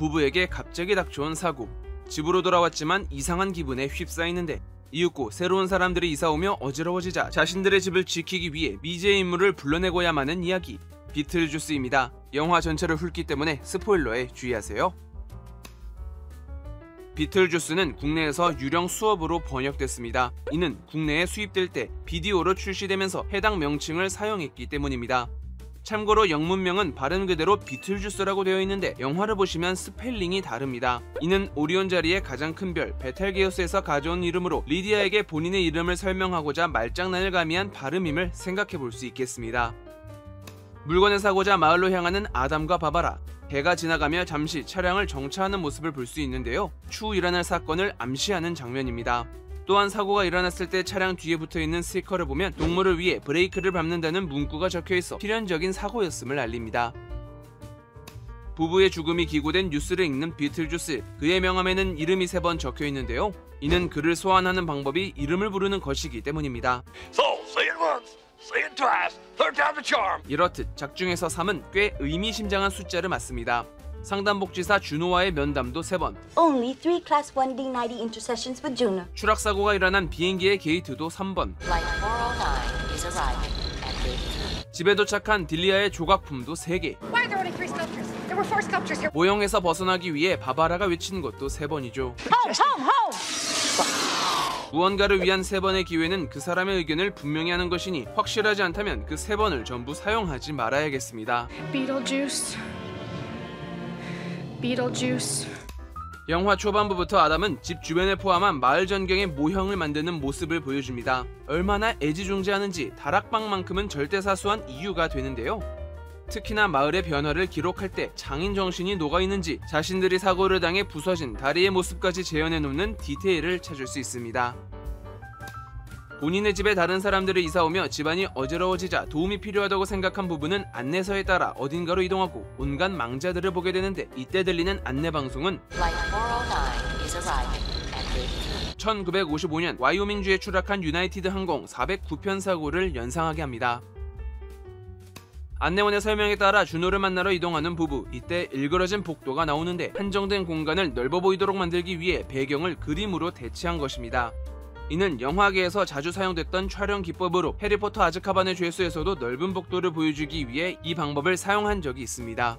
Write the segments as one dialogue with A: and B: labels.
A: 부부에게 갑자기 닥쳐온 사고. 집으로 돌아왔지만 이상한 기분에 휩싸이는데 이윽고 새로운 사람들이 이사오며 어지러워지자 자신들의 집을 지키기 위해 미지의 인물을 불러내고야 마는 이야기. 비틀주스입니다. 영화 전체를 훑기 때문에 스포일러에 주의하세요. 비틀주스는 국내에서 유령 수업으로 번역됐습니다. 이는 국내에 수입될 때 비디오로 출시되면서 해당 명칭을 사용했기 때문입니다. 참고로 영문명은 발음 그대로 비틀주스라고 되어 있는데 영화를 보시면 스펠링이 다릅니다. 이는 오리온 자리의 가장 큰 별 베텔게우스에서 가져온 이름으로 리디아에게 본인의 이름을 설명하고자 말장난을 가미한 발음임을 생각해 볼 수 있겠습니다. 물건을 사고자 마을로 향하는 아담과 바바라. 해가 지나가며 잠시 차량을 정차하는 모습을 볼 수 있는데요. 추후 일어날 사건을 암시하는 장면입니다. 또한 사고가 일어났을 때 차량 뒤에 붙어있는 스티커를 보면 동물을 위해 브레이크를 밟는다는 문구가 적혀있어 필연적인 사고였음을 알립니다. 부부의 죽음이 기고된 뉴스를 읽는 비틀주스. 그의 명함에는 이름이 3번 적혀있는데요. 이는 그를 소환하는 방법이 이름을 부르는 것이기 때문입니다. 이렇듯 작중에서 3은 꽤 의미심장한 숫자를 맞습니다. 상담복지사 주노와의 면담도 3번.
B: Only 3 Class 1D 90 intercessions with Juno.
A: 추락사고가 일어난 비행기의 게이트도 3번. 집에 도착한 딜리아의 조각품도 3개. 모형에서 벗어나기 위해 바바라가 외치는 것도 3번이죠. 무언가를 위한 3번의 기회는 그 사람의 의견을 분명히 하는 것이니 확실하지 않다면 그 3번을 전부 사용하지 말아야겠습니다. Beetlejuice. 영화 초반부부터 아담은 집 주변을 포함한 마을 전경의 모형을 만드는 모습을 보여줍니다. 얼마나 애지중지하는지 다락방만큼은 절대 사소한 이유가 되는데요. 특히나 마을의 변화를 기록할 때 장인 정신이 녹아있는지 자신들이 사고를 당해 부서진 다리의 모습까지 재현해놓는 디테일을 찾을 수 있습니다. 본인의 집에 다른 사람들을 이사오며 집안이 어지러워지자 도움이 필요하다고 생각한 부부는 안내서에 따라 어딘가로 이동하고 온갖 망자들을 보게 되는데 이때 들리는 안내방송은 1955년 와이오밍주에 추락한 유나이티드 항공 409편 사고를 연상하게 합니다. 안내원의 설명에 따라 준호를 만나러 이동하는 부부. 이때 일그러진 복도가 나오는데 한정된 공간을 넓어 보이도록 만들기 위해 배경을 그림으로 대체한 것입니다. 이는 영화계에서 자주 사용됐던 촬영 기법으로 해리포터 아즈카반의 죄수에서도 넓은 복도를 보여주기 위해 이 방법을 사용한 적이 있습니다.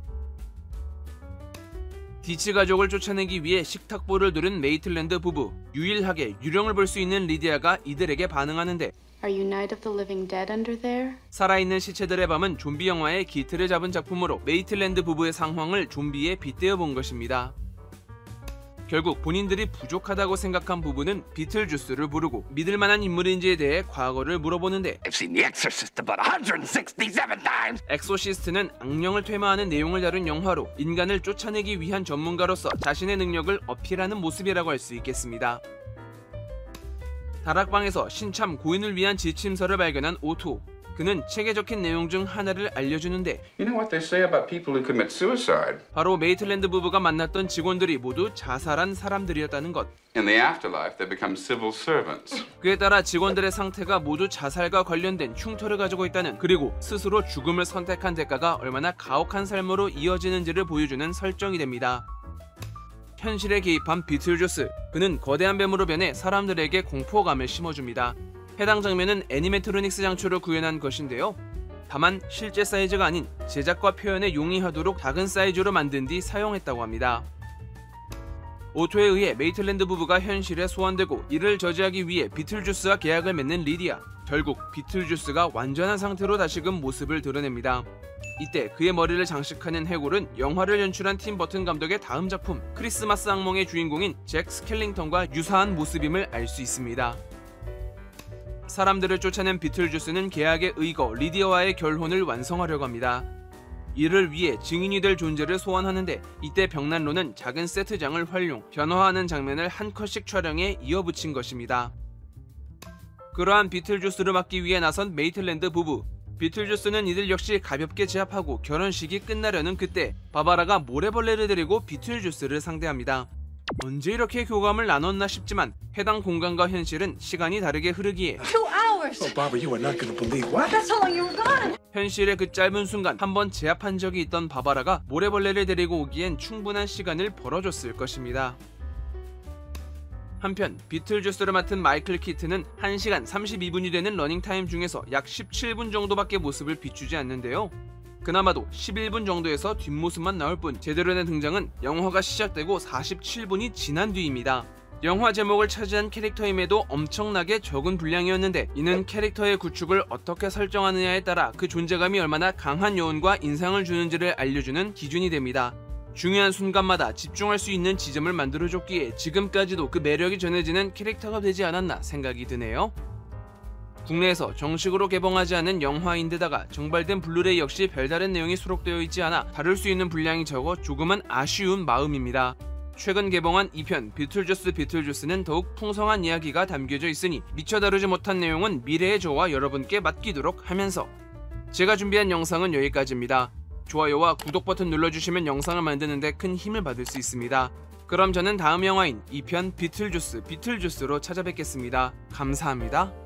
A: 디치 가족을 쫓아내기 위해 식탁보를 누른 메이틀랜드 부부. 유일하게 유령을 볼 수 있는 리디아가 이들에게 반응하는데
C: Are you Night of the Living Dead under there?
A: 살아있는 시체들의 밤은 좀비 영화의 기틀을 잡은 작품으로 메이틀랜드 부부의 상황을 좀비에 빗대어 본 것입니다. 결국 본인들이 부족하다고 생각한 부부는 비틀주스를 부르고 믿을만한 인물인지에 대해 과거를 물어보는데
D: I've seen The Exorcist about 167 times.
A: 엑소시스트는 악령을 퇴마하는 내용을 다룬 영화로 인간을 쫓아내기 위한 전문가로서 자신의 능력을 어필하는 모습이라고 할 수 있겠습니다. 다락방에서 신참 고인을 위한 지침서를 발견한 오토. 그는 책에 적힌 내용 중 하나를 알려주는데
E: You know what they say about people who commit suicide?
A: 바로 메이틀랜드 부부가 만났던 직원들이 모두 자살한 사람들이었다는 것.
E: In the afterlife, they become civil servants.
A: 그에 따라 직원들의 상태가 모두 자살과 관련된 흉터를 가지고 있다는, 그리고 스스로 죽음을 선택한 대가가 얼마나 가혹한 삶으로 이어지는지를 보여주는 설정이 됩니다. 현실에 개입한 비틀주스. 그는 거대한 뱀으로 변해 사람들에게 공포감을 심어줍니다. 해당 장면은 애니메트로닉스 장치로 구현한 것인데요. 다만 실제 사이즈가 아닌 제작과 표현에 용이하도록 작은 사이즈로 만든 뒤 사용했다고 합니다. 오토에 의해 메이틀랜드 부부가 현실에 소환되고 이를 저지하기 위해 비틀주스와 계약을 맺는 리디아. 결국 비틀주스가 완전한 상태로 다시금 모습을 드러냅니다. 이때 그의 머리를 장식하는 해골은 영화를 연출한 팀 버튼 감독의 다음 작품 크리스마스 악몽의 주인공인 잭 스켈링턴과 유사한 모습임을 알 수 있습니다. 사람들을 쫓아낸 비틀주스는 계약의 의거 리디아와의 결혼을 완성하려고 합니다. 이를 위해 증인이 될 존재를 소환하는데 이때 벽난로는 작은 세트장을 활용, 변화하는 장면을 한 컷씩 촬영해 이어붙인 것입니다. 그러한 비틀주스를 막기 위해 나선 메이틀랜드 부부. 비틀주스는 이들 역시 가볍게 제압하고 결혼식이 끝나려는 그때 바바라가 모래벌레를 데리고 비틀주스를 상대합니다. 언제 이렇게 교감을 나눴나 싶지만 해당 공간과 현실은 시간이 다르게 흐르기에
B: 2 hours.
F: Oh, Barbara, you are not going to believe what?
B: That's how long you were gone.
A: 현실의 그 짧은 순간 한번 제압한 적이 있던 바바라가 모래벌레를 데리고 오기엔 충분한 시간을 벌어줬을 것입니다. 한편 비틀주스를 맡은 마이클 키튼은 1시간 32분이 되는 러닝타임 중에서 약 17분 정도밖에 모습을 비추지 않는데요. 그나마도 11분 정도에서 뒷모습만 나올 뿐 제대로 된 등장은 영화가 시작되고 47분이 지난 뒤입니다. 영화 제목을 차지한 캐릭터임에도 엄청나게 적은 분량이었는데 이는 캐릭터의 구축을 어떻게 설정하느냐에 따라 그 존재감이 얼마나 강한 요인과 인상을 주는지를 알려주는 기준이 됩니다. 중요한 순간마다 집중할 수 있는 지점을 만들어줬기에 지금까지도 그 매력이 전해지는 캐릭터가 되지 않았나 생각이 드네요. 국내에서 정식으로 개봉하지 않은 영화인데다가 정발된 블루레이 역시 별다른 내용이 수록되어 있지 않아 다룰 수 있는 분량이 적어 조금은 아쉬운 마음입니다. 최근 개봉한 2편 비틀주스는 더욱 풍성한 이야기가 담겨져 있으니 미처 다루지 못한 내용은 미래의 저와 여러분께 맡기도록 하면서 제가 준비한 영상은 여기까지입니다. 좋아요와 구독 버튼 눌러주시면 영상을 만드는데 큰 힘을 받을 수 있습니다. 그럼 저는 다음 영화인 2편 비틀주스로 찾아뵙겠습니다. 감사합니다.